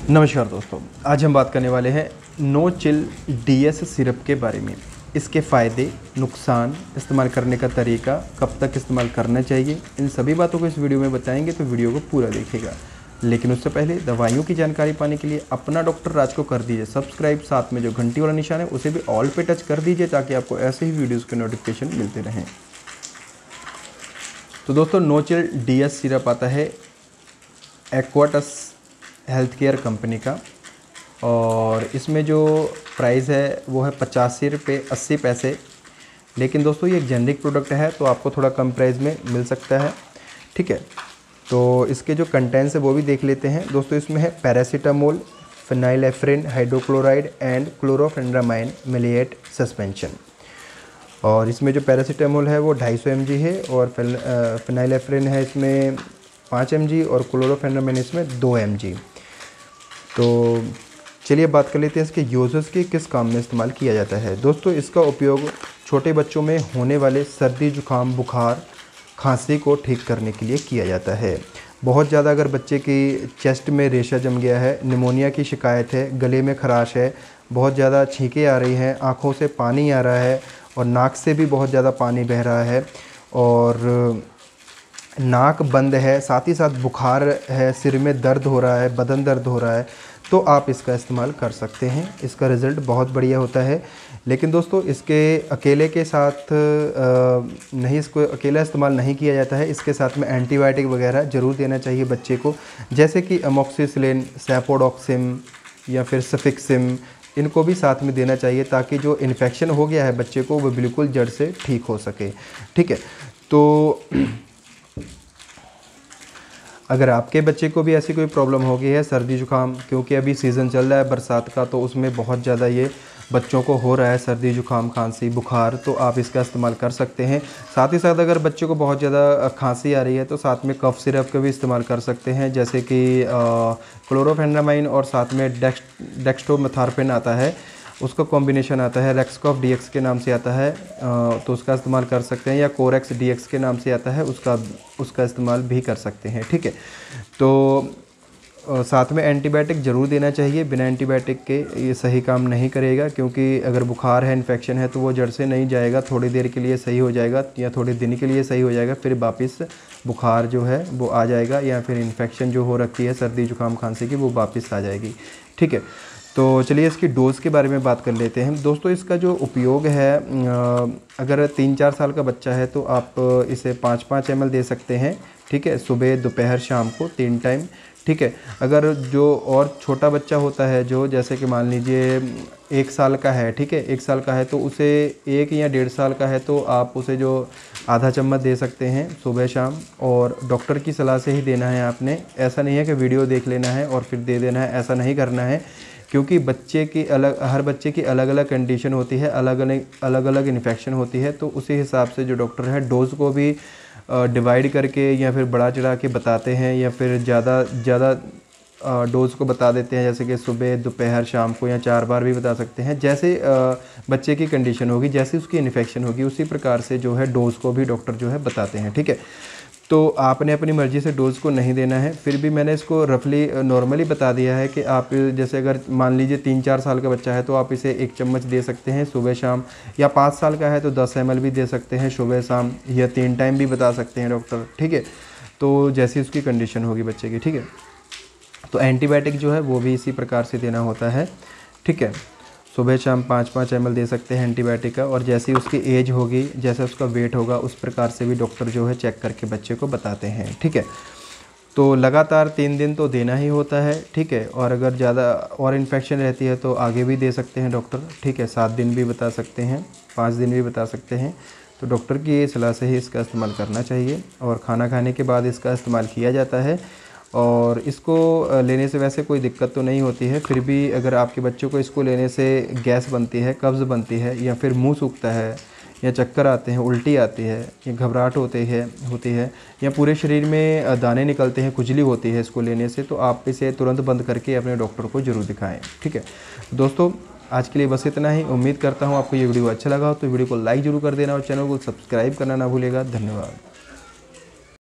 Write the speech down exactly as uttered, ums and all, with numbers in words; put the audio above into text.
नमस्कार दोस्तों, आज हम बात करने वाले हैं नो चिल डीएस सिरप के बारे में। इसके फ़ायदे, नुकसान, इस्तेमाल करने का तरीका, कब तक इस्तेमाल करना चाहिए, इन सभी बातों को इस वीडियो में बताएंगे, तो वीडियो को पूरा देखिएगा। लेकिन उससे पहले दवाइयों की जानकारी पाने के लिए अपना डॉक्टर राज को कर दीजिए सब्सक्राइब, साथ में जो घंटी वाला निशान है उसे भी ऑल पे टच कर दीजिए ताकि आपको ऐसे ही वीडियोज़ के नोटिफिकेशन मिलते रहें। तो दोस्तों, नो चिल डीएस सिरप आता है एक्वाटस हेल्थ केयर कंपनी का, और इसमें जो प्राइस है वो है पचासी रुपये अस्सी पैसे। लेकिन दोस्तों ये एक जेनरिक प्रोडक्ट है तो आपको थोड़ा कम प्राइस में मिल सकता है, ठीक है। तो इसके जो कंटेंट्स है वो भी देख लेते हैं दोस्तों। इसमें है paracetamol, phenylephrine hydrochloride and chlorpheniramine maleate suspension. और इसमें जो पैरासीटामोल है वो ढाई सौ एम जी है, और फेनाइलेफ्रिन है इसमें पाँच एम जी, और क्लोरोफेंड्रामाइन इसमें दो एम जी। तो चलिए बात कर लेते हैं इसके यूजेस की, किस काम में इस्तेमाल किया जाता है। दोस्तों इसका उपयोग छोटे बच्चों में होने वाले सर्दी, जुकाम, बुखार, खांसी को ठीक करने के लिए किया जाता है। बहुत ज़्यादा अगर बच्चे की चेस्ट में रेशा जम गया है, निमोनिया की शिकायत है, गले में खराश है, बहुत ज़्यादा छींकें आ रही हैं, आँखों से पानी आ रहा है और नाक से भी बहुत ज़्यादा पानी बह रहा है, और नाक बंद है, साथ ही साथ बुखार है, सिर में दर्द हो रहा है, बदन दर्द हो रहा है, तो आप इसका इस्तेमाल कर सकते हैं। इसका रिज़ल्ट बहुत बढ़िया होता है। लेकिन दोस्तों इसके अकेले के साथ नहीं, इसको अकेला इस्तेमाल नहीं किया जाता है। इसके साथ में एंटीबायोटिक वगैरह ज़रूर देना चाहिए बच्चे को, जैसे कि अमोक्सिसिलिन, सेपोडॉक्सिम या फिर सफिक्सिम, इनको भी साथ में देना चाहिए ताकि जो इन्फेक्शन हो गया है बच्चे को वो बिल्कुल जड़ से ठीक हो सके, ठीक है। तो अगर आपके बच्चे को भी ऐसी कोई प्रॉब्लम हो गई है, सर्दी जुकाम, क्योंकि अभी सीज़न चल रहा है बरसात का, तो उसमें बहुत ज़्यादा ये बच्चों को हो रहा है सर्दी जुकाम, खांसी, बुखार, तो आप इसका इस्तेमाल कर सकते हैं। साथ ही साथ अगर बच्चे को बहुत ज़्यादा खांसी आ रही है तो साथ में कफ सिरप का भी इस्तेमाल कर सकते हैं, जैसे कि क्लोरोफेंड्रामाइन और साथ में डेक्स डेक्स्ट्रोमेथार्फिन आता है, उसका कॉम्बिनेशन आता है, रेक्सकॉफ डीएक्स के नाम से आता है, तो उसका इस्तेमाल कर सकते हैं, या कोरेक्स डीएक्स के नाम से आता है, उसका उसका इस्तेमाल भी कर सकते हैं, ठीक है। तो साथ में एंटीबायोटिक ज़रूर देना चाहिए, बिना एंटीबायोटिक के ये सही काम नहीं करेगा, क्योंकि अगर बुखार है, इन्फेक्शन है, तो वो जड़ से नहीं जाएगा, थोड़ी देर के लिए सही हो जाएगा या थोड़े दिन के लिए सही हो जाएगा, फिर वापस बुखार जो है वो आ जाएगा, या फिर इन्फेक्शन जो हो रखी है सर्दी जुकाम खांसी की वो वापस आ जाएगी, ठीक है। तो चलिए इसकी डोज़ के बारे में बात कर लेते हैं। दोस्तों इसका जो उपयोग है, अगर तीन चार साल का बच्चा है तो आप इसे पाँच पाँच एम एल दे सकते हैं, ठीक है, सुबह, दोपहर, शाम को तीन टाइम, ठीक है। अगर जो और छोटा बच्चा होता है, जो जैसे कि मान लीजिए एक साल का है, ठीक है, एक साल का है, तो उसे एक या डेढ़ साल का है तो आप उसे जो आधा चम्मच दे सकते हैं सुबह शाम, और डॉक्टर की सलाह से ही देना है आपने। ऐसा नहीं है कि वीडियो देख लेना है और फिर दे देना है, ऐसा नहीं करना है, क्योंकि बच्चे की अलग हर बच्चे की अलग अलग कंडीशन होती है, अलग अलग अलग अलग इन्फेक्शन होती है, तो उसी हिसाब से जो डॉक्टर है डोज़ को भी डिवाइड करके या फिर बढ़ा चढ़ा के बताते हैं, या फिर ज़्यादा ज़्यादा डोज़ को बता देते हैं, जैसे कि सुबह, दोपहर, शाम को, या चार बार भी बता सकते हैं। जैसे बच्चे की कंडीशन होगी, जैसे उसकी इन्फेक्शन होगी, उसी प्रकार से जो है डोज़ को भी डॉक्टर जो है बताते हैं, ठीक है। तो आपने अपनी मर्ज़ी से डोज़ को नहीं देना है, फिर भी मैंने इसको रफली नॉर्मली बता दिया है कि आप जैसे अगर मान लीजिए तीन चार साल का बच्चा है तो आप इसे एक चम्मच दे सकते हैं सुबह शाम, या पाँच साल का है तो दस एम एल भी दे सकते हैं सुबह शाम, या तीन टाइम भी बता सकते हैं डॉक्टर, ठीक है। तो जैसी उसकी कंडीशन होगी बच्चे की, ठीक है। तो एंटीबायोटिक जो है वो भी इसी प्रकार से देना होता है, ठीक है। सुबह शाम पाँच पाँच एम एल दे सकते हैं एंटीबायोटिक का, और जैसी उसकी एज होगी, जैसा उसका वेट होगा, उस प्रकार से भी डॉक्टर जो है चेक करके बच्चे को बताते हैं, ठीक है। तो लगातार तीन दिन तो देना ही होता है, ठीक है, और अगर ज़्यादा और इन्फेक्शन रहती है तो आगे भी दे सकते हैं डॉक्टर, ठीक है, सात दिन भी बता सकते हैं, पाँच दिन भी बता सकते हैं। तो डॉक्टर की सलाह से ही इसका इस्तेमाल करना चाहिए, और खाना खाने के बाद इसका इस्तेमाल किया जाता है। और इसको लेने से वैसे कोई दिक्कत तो नहीं होती है, फिर भी अगर आपके बच्चों को इसको लेने से गैस बनती है, कब्ज़ बनती है, या फिर मुंह सूखता है, या चक्कर आते हैं, उल्टी आती है, या घबराहट होती है होती है या पूरे शरीर में दाने निकलते हैं, खुजली होती है इसको लेने से, तो आप इसे तुरंत बंद करके अपने डॉक्टर को ज़रूर दिखाएँ, ठीक है। दोस्तों आज के लिए बस इतना ही। उम्मीद करता हूँ आपको ये वीडियो अच्छा लगा हो तो वीडियो को लाइक ज़रूर कर देना, और चैनल को सब्सक्राइब करना ना भूलिएगा। धन्यवाद।